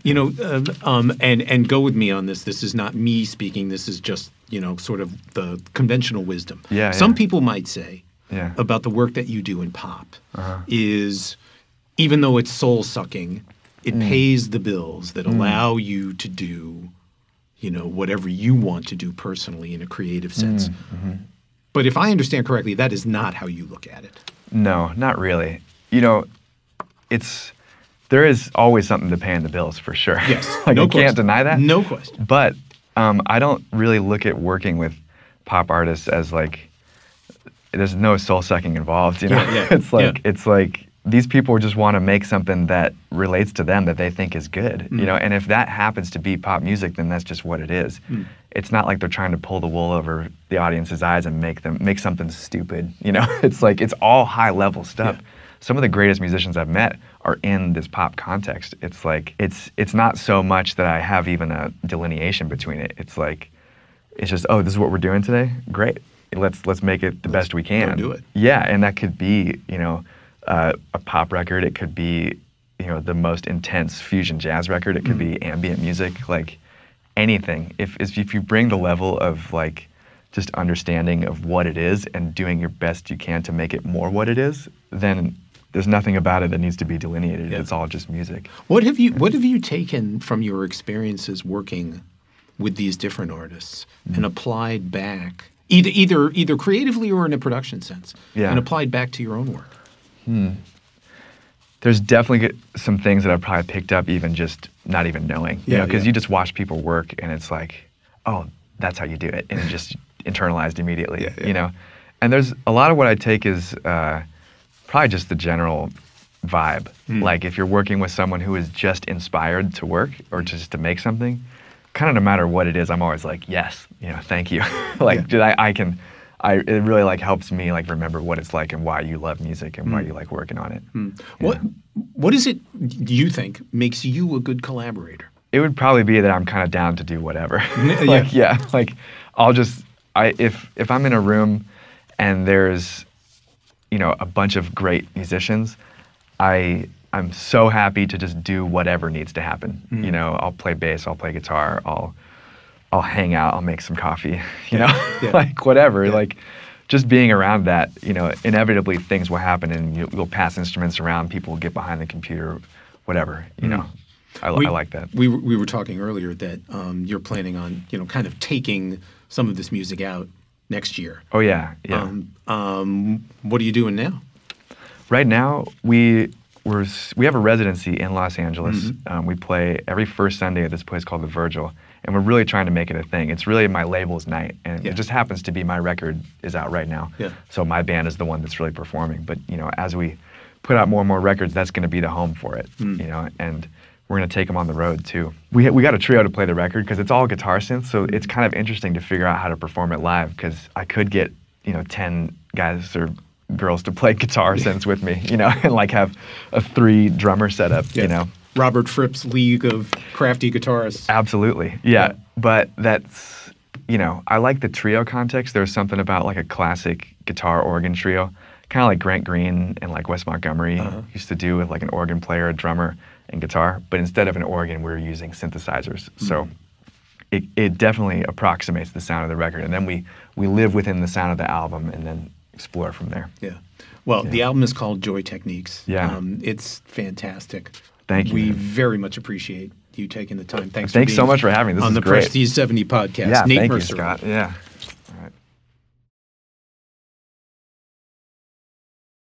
And go with me on this. This is not me speaking. This is just, sort of the conventional wisdom. Some people might say about the work that you do in pop is, even though it's soul-sucking, it pays the bills that allow you to do, whatever you want to do personally in a creative sense. But if I understand correctly, that is not how you look at it. No, not really. There is always something to paying the bills, for sure. Yes, you can't deny that. No question. But I don't really look at working with pop artists as there's no soul-sucking involved. It's like these people just want to make something that relates to them, that they think is good. And if that happens to be pop music, then that's just what it is. It's not like they're trying to pull the wool over the audience's eyes and make something stupid. It's all high-level stuff. Some of the greatest musicians I've met are in this pop context. It's not so much that I have even a delineation between it. It's just, oh, this is what we're doing today? Great. Let's make it the best we can. Go do it. Yeah, and that could be, a pop record. It could be, the most intense fusion jazz record. It could be ambient music, anything. If you bring the level of just understanding of what it is and doing your best you can to make it more what it is, then there's nothing about it that needs to be delineated. It's all just music. What have you taken from your experiences working with these different artists and applied back, either creatively or in a production sense, and applied back to your own work? There's definitely some things that I've probably picked up even just not even knowing. Because you just watch people work and it's oh, that's how you do it, and it just internalized immediately. And there's a lot of what I take is probably just the general vibe. If you're working with someone who is just inspired to work or just to make something, kind of no matter what it is, I'm always yes, thank you. It really helps me remember what it's like and why you love music and why you like working on it. What is it you think makes you a good collaborator? It would probably be that I'm kind of down to do whatever. I'll just if I'm in a room and there's a bunch of great musicians, I'm so happy to just do whatever needs to happen. I'll play bass, I'll play guitar, I'll hang out, I'll make some coffee, whatever. Just being around that, inevitably things will happen and you'll pass instruments around, people will get behind the computer, whatever, I like that. We were talking earlier that you're planning on, kind of taking some of this music out next year. Oh, yeah. What are you doing now? Right now, we have a residency in Los Angeles. We play every first Sunday at this place called the Virgil, and we're really trying to make it a thing. It's really my label's night, and it just happens to be my record is out right now. So my band is the one that's really performing. But as we put out more and more records, that's going to be the home for it. And we're going to take them on the road too. We got a trio to play the record because it's all guitar synth, so it's kind of interesting to figure out how to perform it live because I could get 10 guys or girls to play guitar synths with me, and have a 3 drummer setup, Robert Fripp's League of Crafty Guitarists. Absolutely, yeah. But that's, I like the trio context. There's something about a classic guitar organ trio, kind of like Grant Green and Wes Montgomery used to do with an organ player, a drummer, and guitar. But instead of an organ, we're using synthesizers. So it definitely approximates the sound of the record. And then we live within the sound of the album and then explore from there. Well, the album is called Joy Techniques. It's fantastic. Thank you. We very much appreciate you taking the time. Thanks so much for having me. This is on the great. Prestige70 podcast. Yeah, Nate thank Mercereau. you, Scott. Yeah.